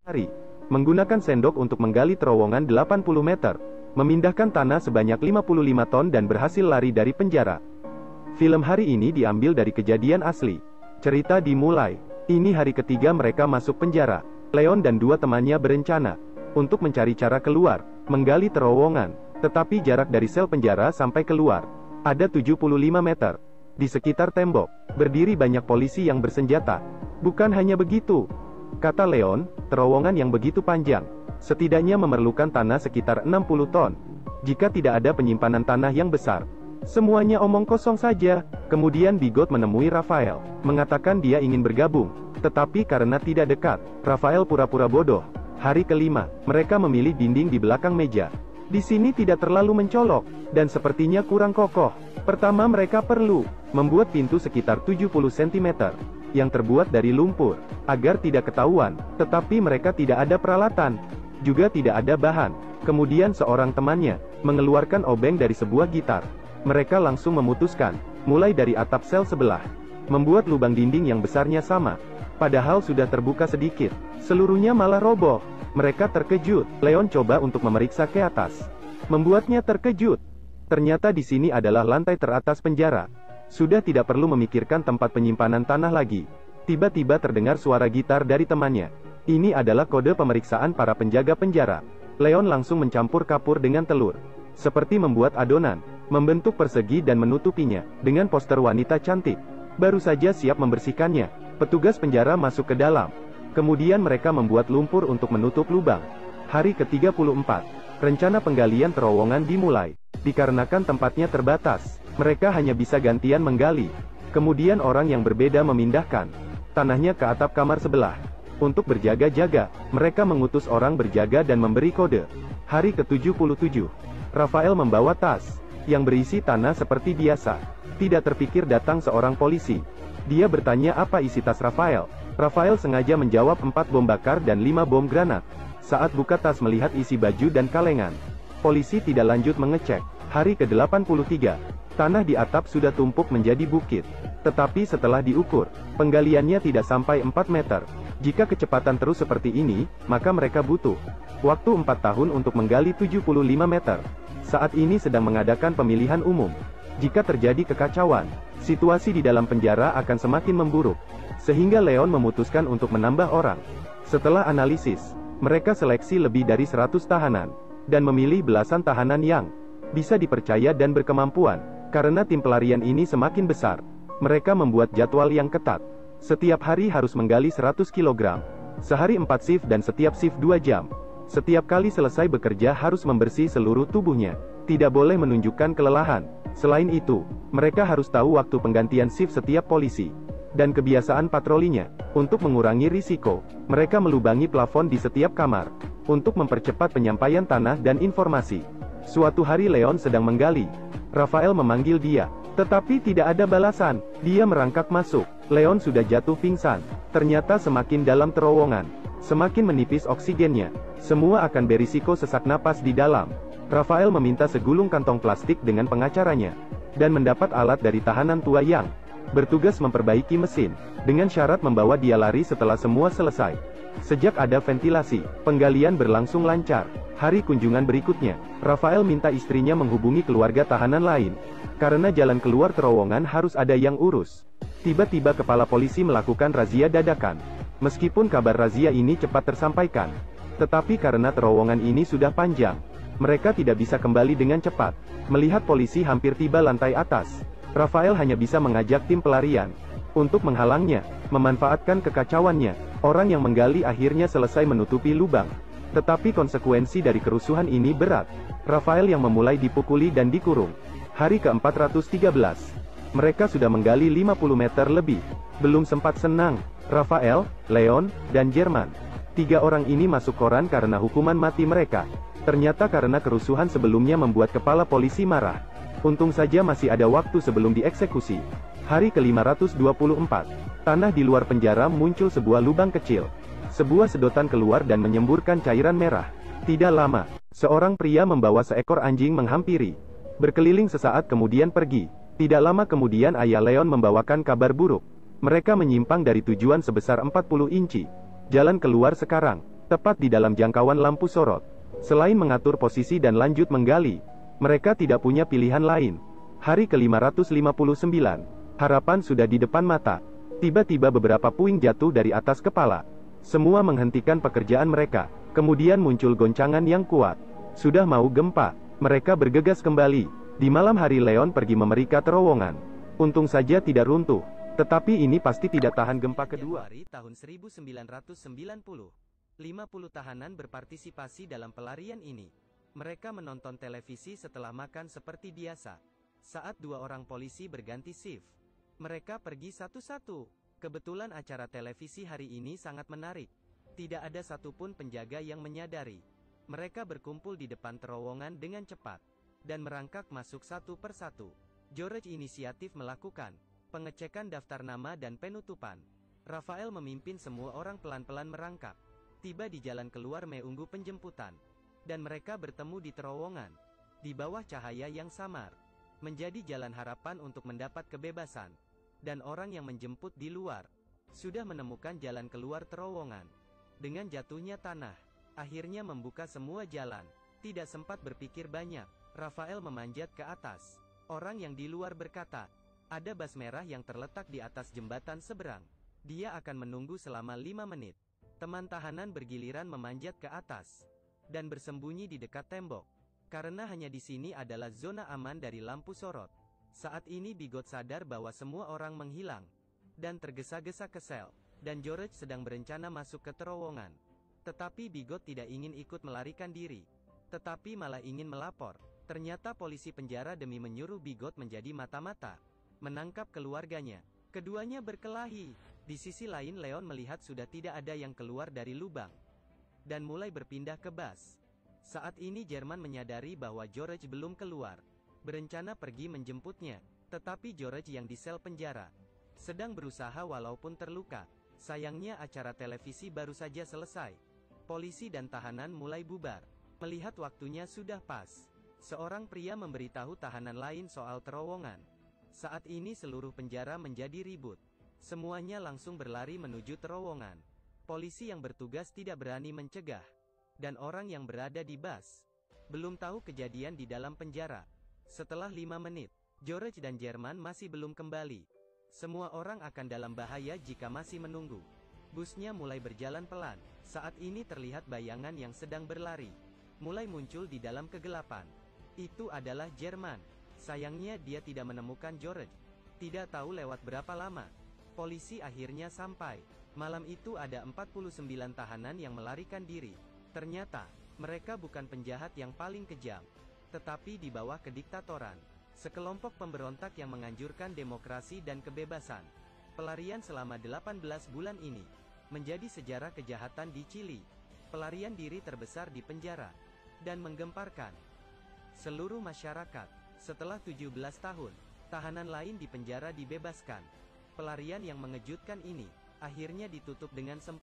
hari. Menggunakan sendok untuk menggali terowongan 80 meter. Memindahkan tanah sebanyak 55 ton dan berhasil lari dari penjara. Film hari ini diambil dari kejadian asli. Cerita dimulai. Ini hari ketiga mereka masuk penjara. Leon dan dua temannya berencana untuk mencari cara keluar, menggali terowongan. Tetapi jarak dari sel penjara sampai keluar ada 75 meter. Di sekitar tembok, berdiri banyak polisi yang bersenjata. Bukan hanya begitu, kata Leon, terowongan yang begitu panjang, setidaknya memerlukan tanah sekitar 60 ton. Jika tidak ada penyimpanan tanah yang besar, semuanya omong kosong saja. Kemudian Bigot menemui Rafael, mengatakan dia ingin bergabung. Tetapi karena tidak dekat, Rafael pura-pura bodoh. Hari kelima, mereka memilih dinding di belakang meja. Di sini tidak terlalu mencolok, dan sepertinya kurang kokoh. Pertama mereka perlu membuat pintu sekitar 70 cm, yang terbuat dari lumpur, agar tidak ketahuan, tetapi mereka tidak ada peralatan, juga tidak ada bahan. Kemudian seorang temannya mengeluarkan obeng dari sebuah gitar. Mereka langsung memutuskan, mulai dari atap sel sebelah, membuat lubang dinding yang besarnya sama. Padahal sudah terbuka sedikit, seluruhnya malah roboh. Mereka terkejut. Leon coba untuk memeriksa ke atas, membuatnya terkejut. Ternyata di sini adalah lantai teratas penjara. Sudah tidak perlu memikirkan tempat penyimpanan tanah lagi. Tiba-tiba terdengar suara gitar dari temannya. Ini adalah kode pemeriksaan para penjaga penjara. Leon langsung mencampur kapur dengan telur, seperti membuat adonan, membentuk persegi dan menutupinya dengan poster wanita cantik. Baru saja siap membersihkannya, petugas penjara masuk ke dalam. Kemudian mereka membuat lumpur untuk menutup lubang. Hari ke-34, rencana penggalian terowongan dimulai. Dikarenakan tempatnya terbatas, mereka hanya bisa gantian menggali. Kemudian orang yang berbeda memindahkan tanahnya ke atap kamar sebelah. Untuk berjaga-jaga, mereka mengutus orang berjaga dan memberi kode. Hari ke-77, Rafael membawa tas yang berisi tanah seperti biasa. Tidak terpikir datang seorang polisi. Dia bertanya apa isi tas Rafael. Rafael sengaja menjawab 4 bom bakar dan 5 bom granat. Saat buka tas melihat isi baju dan kalengan, polisi tidak lanjut mengecek. Hari ke-83, tanah di atap sudah tumpuk menjadi bukit. Tetapi setelah diukur, penggaliannya tidak sampai 4 meter. Jika kecepatan terus seperti ini, maka mereka butuh waktu 4 tahun untuk menggali 75 meter. Saat ini sedang mengadakan pemilihan umum. Jika terjadi kekacauan, situasi di dalam penjara akan semakin memburuk. Sehingga Leon memutuskan untuk menambah orang. Setelah analisis, mereka seleksi lebih dari 100 tahanan, dan memilih belasan tahanan yang bisa dipercaya dan berkemampuan. Karena tim pelarian ini semakin besar, mereka membuat jadwal yang ketat. Setiap hari harus menggali 100 kg. Sehari 4 shift dan setiap shift 2 jam. Setiap kali selesai bekerja harus membersih seluruh tubuhnya. Tidak boleh menunjukkan kelelahan. Selain itu, mereka harus tahu waktu penggantian shift setiap polisi dan kebiasaan patrolinya. Untuk mengurangi risiko, mereka melubangi plafon di setiap kamar untuk mempercepat penyampaian tanah dan informasi. Suatu hari Leon sedang menggali. Rafael memanggil dia, tetapi tidak ada balasan. Dia merangkak masuk. Leon sudah jatuh pingsan. Ternyata semakin dalam terowongan, semakin menipis oksigennya. Semua akan berisiko sesak napas di dalam. Rafael meminta segulung kantong plastik dengan pengacaranya, dan mendapat alat dari tahanan tua yang bertugas memperbaiki mesin, dengan syarat membawa dia lari setelah semua selesai. Sejak ada ventilasi, penggalian berlangsung lancar. Hari kunjungan berikutnya, Rafael minta istrinya menghubungi keluarga tahanan lain, karena jalan keluar terowongan harus ada yang urus. Tiba-tiba kepala polisi melakukan razia dadakan. Meskipun kabar razia ini cepat tersampaikan, tetapi karena terowongan ini sudah panjang, mereka tidak bisa kembali dengan cepat. Melihat polisi hampir tiba lantai atas, Rafael hanya bisa mengajak tim pelarian untuk menghalangnya. Memanfaatkan kekacauannya, orang yang menggali akhirnya selesai menutupi lubang. Tetapi konsekuensi dari kerusuhan ini berat. Rafael yang memulai dipukuli dan dikurung. Hari ke-413, mereka sudah menggali 50 meter lebih. Belum sempat senang, Rafael, Leon, dan Jerman. 3 orang ini masuk koran karena hukuman mati mereka. Ternyata karena kerusuhan sebelumnya membuat kepala polisi marah. Untung saja masih ada waktu sebelum dieksekusi. Hari ke-524, tanah di luar penjara muncul sebuah lubang kecil. Sebuah sedotan keluar dan menyemburkan cairan merah. Tidak lama, seorang pria membawa seekor anjing menghampiri. Berkeliling sesaat kemudian pergi. Tidak lama kemudian ayah Leon membawakan kabar buruk. Mereka menyimpang dari tujuan sebesar 40 inci. Jalan keluar sekarang. tepat di dalam jangkauan lampu sorot. Selain mengatur posisi dan lanjut menggali, mereka tidak punya pilihan lain. Hari ke-559, harapan sudah di depan mata. Tiba-tiba beberapa puing jatuh dari atas kepala. Semua menghentikan pekerjaan mereka. Kemudian muncul goncangan yang kuat. Sudah mau gempa, mereka bergegas kembali. Di malam hari Leon pergi memeriksa terowongan. Untung saja tidak runtuh. Tetapi ini pasti tidak tahan gempa kedua. Januari tahun 1990. 50 tahanan berpartisipasi dalam pelarian ini. Mereka menonton televisi setelah makan seperti biasa. Saat dua orang polisi berganti shift, mereka pergi satu-satu. Kebetulan acara televisi hari ini sangat menarik. Tidak ada satupun penjaga yang menyadari. Mereka berkumpul di depan terowongan dengan cepat dan merangkak masuk satu persatu. George inisiatif melakukan pengecekan daftar nama dan penutupan. Rafael memimpin semua orang pelan-pelan merangkak. Tiba di jalan keluar menunggu penjemputan. Dan mereka bertemu di terowongan. Di bawah cahaya yang samar. Menjadi jalan harapan untuk mendapat kebebasan. Dan orang yang menjemput di luar sudah menemukan jalan keluar terowongan. Dengan jatuhnya tanah, akhirnya membuka semua jalan. Tidak sempat berpikir banyak, Rafael memanjat ke atas. Orang yang di luar berkata, ada bas merah yang terletak di atas jembatan seberang. Dia akan menunggu selama 5 menit. Teman tahanan bergiliran memanjat ke atas dan bersembunyi di dekat tembok. Karena hanya di sini adalah zona aman dari lampu sorot. Saat ini Bigot sadar bahwa semua orang menghilang dan tergesa-gesa ke sel, dan George sedang berencana masuk ke terowongan. Tetapi Bigot tidak ingin ikut melarikan diri, tetapi malah ingin melapor. Ternyata polisi penjara demi menyuruh Bigot menjadi mata-mata menangkap keluarganya. Keduanya berkelahi. Di sisi lain Leon melihat sudah tidak ada yang keluar dari lubang dan mulai berpindah ke bas. Saat ini Jerman menyadari bahwa George belum keluar, berencana pergi menjemputnya. Tetapi George yang di sel penjara sedang berusaha walaupun terluka. Sayangnya acara televisi baru saja selesai. Polisi dan tahanan mulai bubar. Melihat waktunya sudah pas, seorang pria memberitahu tahanan lain soal terowongan. Saat ini seluruh penjara menjadi ribut. Semuanya langsung berlari menuju terowongan. Polisi yang bertugas tidak berani mencegah. Dan orang yang berada di bas belum tahu kejadian di dalam penjara. Setelah 5 menit, George dan Jerman masih belum kembali. Semua orang akan dalam bahaya jika masih menunggu. Busnya mulai berjalan pelan. Saat ini terlihat bayangan yang sedang berlari mulai muncul di dalam kegelapan. Itu adalah Jerman. Sayangnya dia tidak menemukan George. Tidak tahu lewat berapa lama polisi akhirnya sampai. Malam itu ada 49 tahanan yang melarikan diri. Ternyata mereka bukan penjahat yang paling kejam, tetapi di bawah kediktatoran sekelompok pemberontak yang menganjurkan demokrasi dan kebebasan. Pelarian selama 18 bulan ini menjadi sejarah kejahatan di Chili. Pelarian diri terbesar di penjara dan menggemparkan seluruh masyarakat. Setelah 17 tahun, tahanan lain di penjara dibebaskan. Pelarian yang mengejutkan ini akhirnya ditutup dengan sempurna.